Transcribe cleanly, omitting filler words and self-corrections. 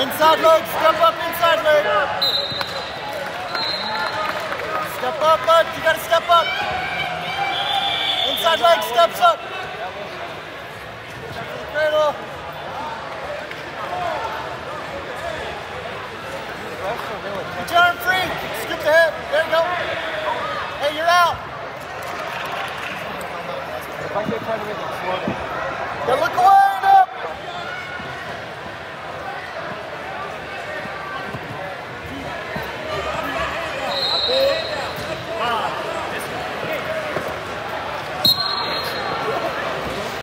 Inside leg, step up, inside leg. Step up, bud, you gotta step up. Inside leg steps up.